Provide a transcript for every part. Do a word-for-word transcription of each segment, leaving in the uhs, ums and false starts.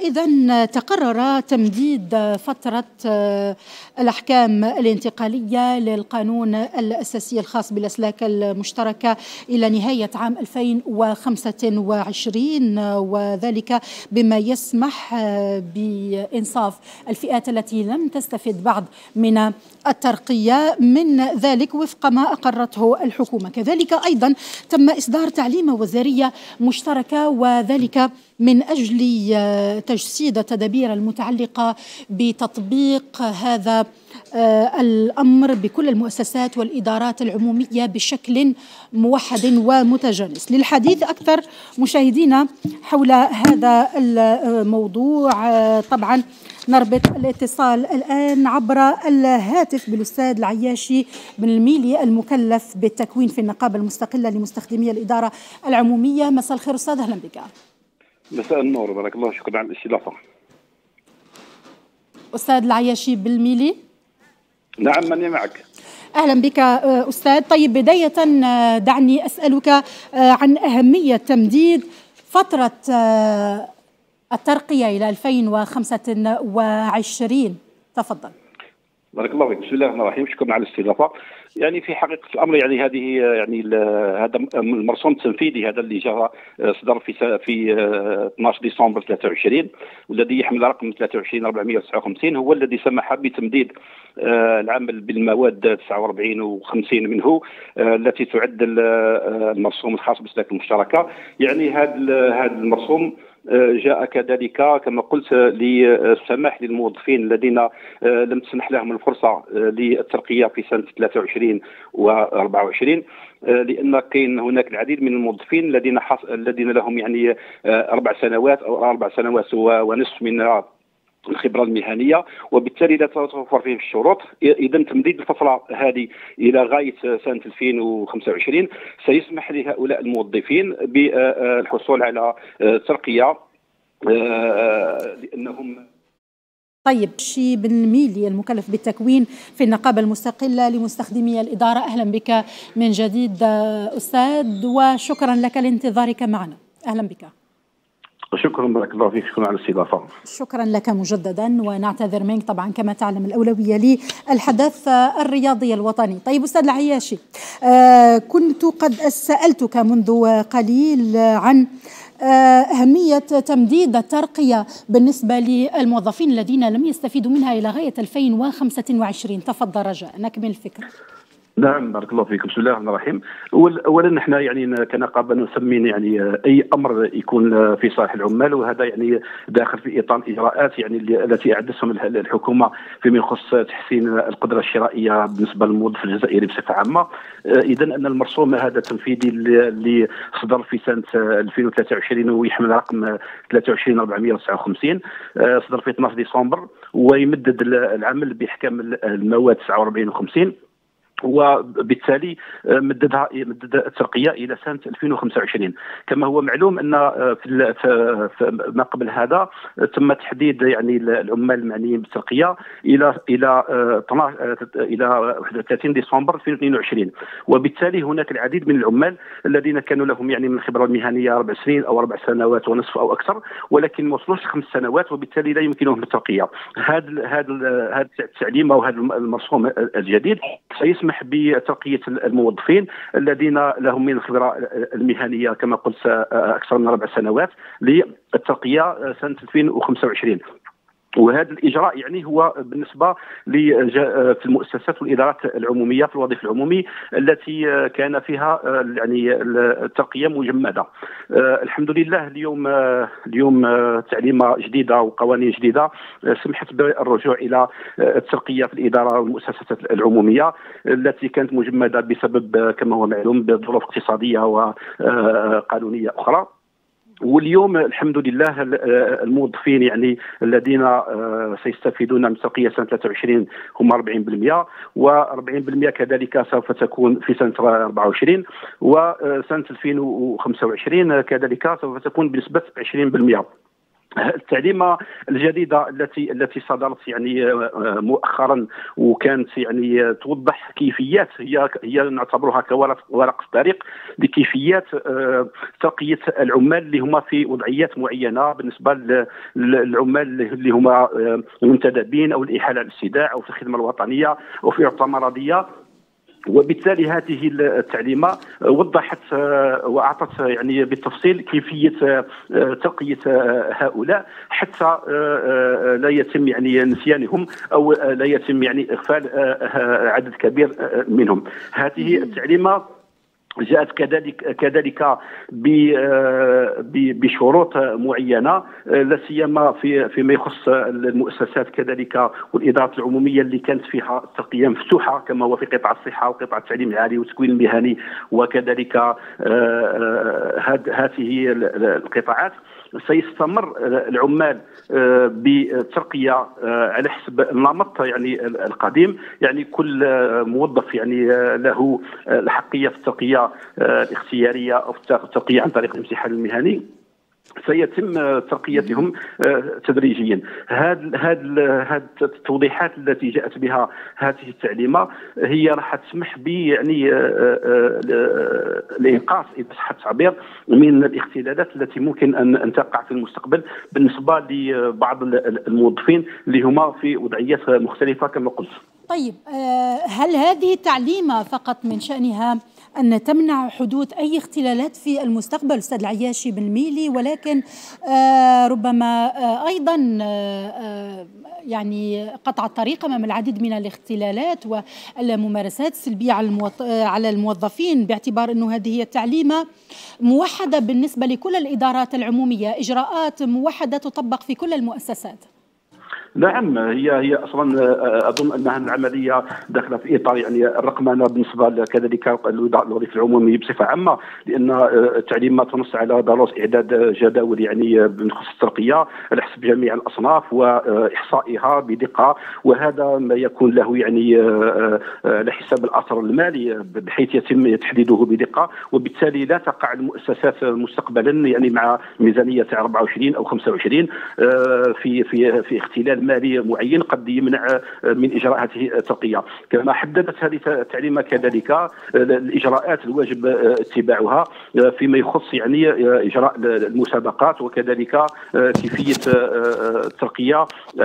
إذن تقرر تمديد فترة الأحكام الانتقالية للقانون الأساسي الخاص بالأسلاك المشتركة إلى نهاية عام ألفين وخمسة وعشرين، وذلك بما يسمح بإنصاف الفئات التي لم تستفد بعد من الترقية من ذلك وفق ما أقرته الحكومة. كذلك أيضا تم إصدار تعليمة وزارية مشتركة، وذلك من أجل تجسيد التدابير المتعلقة بتطبيق هذا الأمر بكل المؤسسات والإدارات العمومية بشكل موحد ومتجانس. للحديث أكثر مشاهدينا حول هذا الموضوع طبعا نربط الاتصال الآن عبر الهاتف بالأستاذ العياشي بن الميلي المكلف بالتكوين في النقابة المستقلة لمستخدمي الإدارة العمومية. مساء الخير أستاذ، أهلا بك. مساء النور، بارك الله، شكرا على الاستضافة. أستاذ العياشي بن الميلي. نعم، ماني معك. أهلا بك أستاذ. طيب بداية دعني أسألك عن أهمية تمديد فترة الترقية إلى ألفين وخمسة وعشرين، تفضل. بارك الله فيك. بسم الله الرحمن الرحيم، شكرا على الاستضافة. يعني في حقيقة الأمر يعني هذه يعني هذا المرسوم التنفيذي هذا اللي جاء صدر في في اثني عشر ديسمبر ثلاثة وعشرين والذي يحمل رقم ثلاثة وعشرين أربعمائة وتسعة وخمسين هو الذي سمح بتمديد العمل بالمواد تسعة وأربعين وخمسين منه التي تعد المرسوم الخاص بالأسلاك المشتركة. يعني هذا هذا المرسوم جاء كذلك كما قلت للسماح للموظفين الذين لم تسمح لهم الفرصة للترقية في سنة ثلاثة وعشرين وأربعة وعشرين، لأن كاين هناك العديد من الموظفين الذين الذين لهم يعني أربع سنوات أو أربع سنوات ونصف من الخبرة المهنية، وبالتالي لا تتوفر فيهم الشروط. إذا تمديد الفترة هذه إلى غاية سنة ألفين وخمسة وعشرين سيسمح لهؤلاء الموظفين بالحصول على ترقية لأنهم. طيب، شي بن الميلي المكلف بالتكوين في النقابة المستقلة لمستخدمي الإدارة، أهلا بك من جديد أستاذ، وشكرا لك لانتظارك معنا. أهلا بك. شكرا، بارك الله فيك، شكرا على الاستضافة. شكرا لك مجددا، ونعتذر منك طبعا. كما تعلم الأولوية لي الحدث الرياضي الوطني. طيب أستاذ العياشي، آه كنت قد سألتك منذ قليل عن أهمية تمديد الترقية بالنسبة للموظفين الذين لم يستفيدوا منها إلى غاية ألفين وخمسة وعشرين. تفضل رجاء، نكمل الفكرة. نعم، بارك الله فيكم. بسم الله الرحمن الرحيم. اولا نحن يعني كنقابه نسمي يعني اي امر يكون في صالح العمال، وهذا يعني داخل في اطار الاجراءات يعني التي اعدتهم الحكومه فيما يخص تحسين القدره الشرائيه بالنسبه للموظف الجزائري بصفه عامه. اذا ان المرسوم هذا التنفيذي اللي صدر في سنه ألفين وثلاثة وعشرين ويحمل رقم ثلاثة وعشرين أربعمائة وتسعة وخمسين صدر في اثني عشر ديسمبر ويمدد العمل باحكام المواد تسعة وأربعين وخمسين، وبالتالي مددها مدد الترقيه الى سنه ألفين وخمسة وعشرين. كما هو معلوم ان في, في ما قبل هذا تم تحديد يعني العمال المعنيين بالترقيه الى الى الى واحد وثلاثين ديسمبر ألفين واثنين وعشرين، وبالتالي هناك العديد من العمال الذين كانوا لهم يعني من الخبره المهنيه اربع سنين او اربع سنوات ونصف او اكثر، ولكن ما وصلوش خمس سنوات، وبالتالي لا يمكنهم الترقيه. هذا هذا هذا التعليم او هذا المرسوم الجديد سيسمح بترقية الموظفين الذين لهم من الخبرة المهنية كما قلت أكثر من أربع سنوات للترقية سنة ألفين وخمسة وعشرين. وهذا الإجراء يعني هو بالنسبة في المؤسسات والإدارات العمومية في الوظيفة العمومي التي كان فيها يعني الترقية مجمدة. الحمد لله اليوم اليوم تعليمة جديدة وقوانين جديدة سمحت بالرجوع إلى الترقية في الإدارة والمؤسسات العمومية التي كانت مجمدة بسبب كما هو معلوم بظروف اقتصادية وقانونية أخرى. واليوم الحمد لله الموظفين يعني الذين سيستفيدون من ترقية سنة ثلاثة وعشرين هم أربعين بالمئة، وأربعين بالمئة كذلك سوف تكون في سنة أربعة وعشرين، وسنة ألفين وخمسة وعشرين كذلك سوف تكون بنسبة عشرين بالمئة. التعليمه الجديده التي التي صدرت يعني مؤخرا وكانت يعني توضح كيفيات، هي هي نعتبرها كورقه طريق لكيفيات ترقيه العمال اللي هما في وضعيات معينه بالنسبه للعمال اللي هما المنتدبين او الاحاله على الاستداع او في الخدمه الوطنيه او في عطله مرضيه. وبالتالي هذه التعليمه وضحت واعطت يعني بالتفصيل كيفيه ترقيه هؤلاء حتى لا يتم يعني نسيانهم او لا يتم يعني اغفال عدد كبير منهم. هذه التعليمه جاءت كذلك كذلك بشروط معينه، لا سيما في فيما يخص المؤسسات كذلك والادارات العموميه اللي كانت فيها الترقيه مفتوحه كما هو في قطاع الصحه وقطاع التعليم العالي والتكوين المهني وكذلك هذه القطاعات. سيستمر العمال بالترقيه على حسب النمط يعني القديم، يعني كل موظف يعني له الحقيه في الترقيه الاختياريه او الترقيه عن طريق الامتحان المهني، سيتم ترقيتهم تدريجيا. هذه هذه التوضيحات التي جاءت بها هذه التعليمه هي راح تسمح ب يعني الانقاص اذا صح التعبير من الاختلالات التي ممكن ان ان تقع في المستقبل بالنسبه لبعض الموظفين اللي هما في وضعيات مختلفه كما قلت. طيب، هل هذه التعليمه فقط من شأنها أن تمنع حدوث أي اختلالات في المستقبل أستاذ العياشي بن ميلي، ولكن آه ربما آه أيضا آه يعني قطع الطريق أمام العديد من الاختلالات والممارسات السلبية على على الموظفين، باعتبار أنه هذه هي التعليمة موحدة بالنسبة لكل الإدارات العمومية، إجراءات موحدة تطبق في كل المؤسسات؟ نعم، هي هي اصلا اظن انها العمليه داخله في اطار يعني الرقمنه بالنسبه كذلك الوظيفه العموميه بصفه عامه، لان التعليمات تنص على ضروره اعداد جداول يعني بخصوص الترقيه على حسب جميع الاصناف واحصائها بدقه، وهذا ما يكون له يعني على حساب الاثر المالي بحيث يتم تحديده بدقه، وبالتالي لا تقع المؤسسات مستقبلا يعني مع ميزانيه أربعة وعشرين او خمسة وعشرين في في في اختلال مالي معين قد يمنع من اجراء هذه الترقيه. كما حددت هذه التعليمه كذلك الاجراءات الواجب اتباعها فيما يخص يعني اجراء المسابقات وكذلك كيفيه الترقيه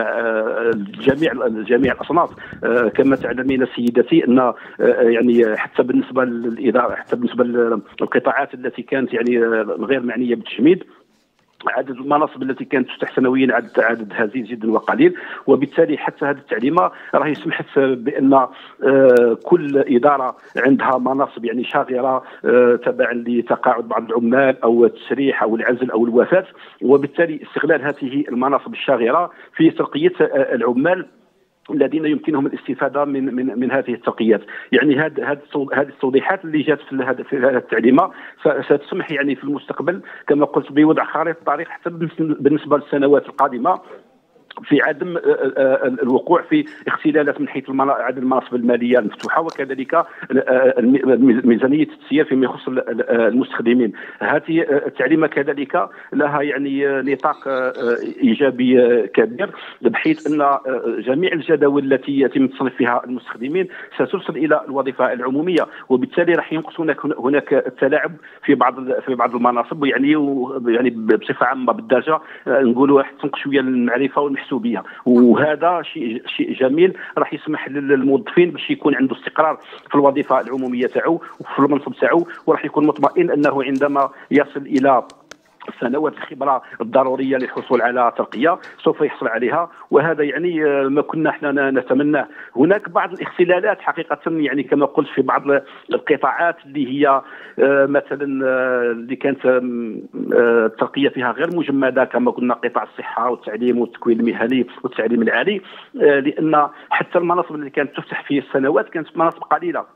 جميع جميع الاصناف. كما تعلمين سيدتي ان يعني حتى بالنسبه للاداره حتى بالنسبه للقطاعات التي كانت يعني غير معنيه بالتجميد، عدد المناصب التي كانت تفتح سنويا عدد عدد هزيل جدا وقليل، وبالتالي حتى هذه التعليمه راهي سمحت بان كل اداره عندها مناصب يعني شاغره تبعا لتقاعد بعض العمال او التسريح او العزل او الوفاه، وبالتالي استغلال هذه المناصب الشاغره في ترقيه العمال الذين يمكنهم الاستفاده من من من هذه الترقيات. يعني هذه هذه التوضيحات اللي جات في هذه في هذه التعليمه ستسمح يعني في المستقبل كما قلت بوضع خارطه طريق حتى بالنسبه للسنوات القادمه في عدم الوقوع في اختلالات من حيث عدد المناصب الماليه المفتوحه وكذلك ميزانيه التسيير فيما يخص المستخدمين. هذه التعليمه كذلك لها يعني نطاق ايجابي كبير، بحيث ان جميع الجداول التي يتم تصنيف فيها المستخدمين سترسل الى الوظيفه العموميه، وبالتالي راح ينقص هناك هناك التلاعب في بعض في بعض المناصب، يعني يعني بصفه عامه بالدرجه نقولوا تنقص شويه المعرفه والمحسوبيه، وهذا شيء شيء جميل راح يسمح للموظفين باش يكون عنده استقرار في الوظيفه العموميه تاعو وفي المنصب تاعو، وراح يكون مطمئن انه عندما يصل الى سنوات الخبره الضروريه للحصول على ترقيه سوف يحصل عليها، وهذا يعني ما كنا احنا نتمناه. هناك بعض الاختلالات حقيقه يعني كما قلت في بعض القطاعات اللي هي مثلا اللي كانت الترقيه فيها غير مجمده كما قلنا قطاع الصحه والتعليم والتكوين المهني والتعليم العالي، لان حتى المناصب اللي كانت تفتح في السنوات كانت مناصب قليله،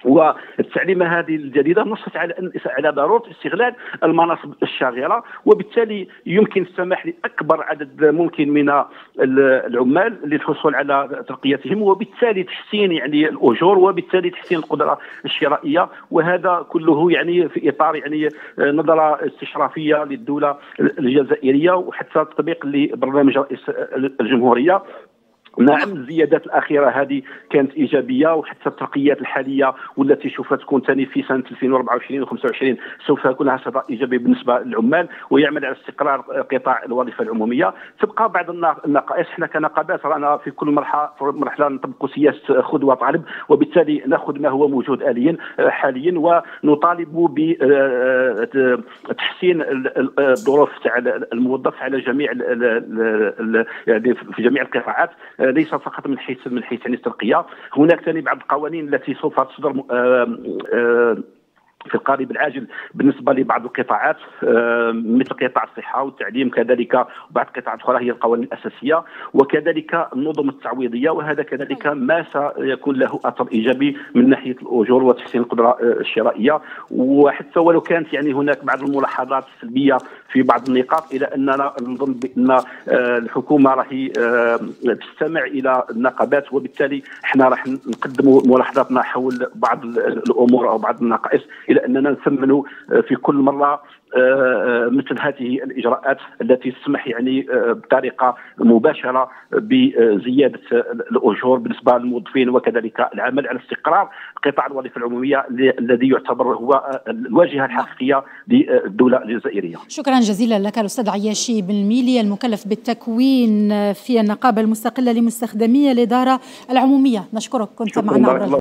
والتعليمه هذه الجديده نصت على على ضروره استغلال المناصب الشاغره، وبالتالي يمكن السماح لاكبر عدد ممكن من العمال للحصول على ترقيتهم، وبالتالي تحسين يعني الاجور، وبالتالي تحسين القدره الشرائيه. وهذا كله يعني في اطار يعني نظره استشرافيه للدوله الجزائريه، وحتى تطبيق لبرنامج رئيس الجمهوريه. نعم، الزيادات الاخيره هذه كانت ايجابيه، وحتى الترقيات الحاليه والتي سوف تكون ثاني في سنه ألفين وأربعة وعشرين وخمسة وعشرين سوف يكون لها صدى ايجابي بالنسبه للعمال، ويعمل على استقرار قطاع الوظيفه العموميه. تبقى بعض النقائص، احنا كنقابات رانا في كل مرحله مرحله نطبق سياسه خذ وطالب، وبالتالي ناخذ ما هو موجود حاليا حاليا ونطالب بتحسين الظروف تاع الموظف على جميع يعني في جميع القطاعات، ليس فقط من حيث من حيث يعني الترقيه. هناك ثاني بعض القوانين التي سوف تصدر في القريب العاجل بالنسبه لبعض القطاعات مثل قطاع الصحه والتعليم، كذلك وبعض القطاعات الاخرى هي القوانين الاساسيه، وكذلك النظم التعويضيه، وهذا كذلك ما سيكون له اثر ايجابي من ناحيه الاجور وتحسين القدره الشرائيه. وحتى ولو كانت يعني هناك بعض الملاحظات السلبيه في بعض النقاط، الى اننا نظن بان الحكومه راهي تستمع الى النقابات، وبالتالي احنا راح نقدموا ملاحظاتنا حول بعض الامور او بعض النقائص، الى اننا نثمنوا في كل مره مثل هذه الاجراءات التي تسمح يعني بطريقه مباشره بزياده الاجور بالنسبه للموظفين، وكذلك العمل على استقرار قطاع الوظيفه العموميه الذي يعتبر هو الواجهه الحقيقيه للدوله الجزائريه. شكرا جزيلا لك الاستاذ عياشي بن ميلي، المكلف بالتكوين في النقابه المستقله لمستخدمي الاداره العموميه. نشكرك، كنت معنا.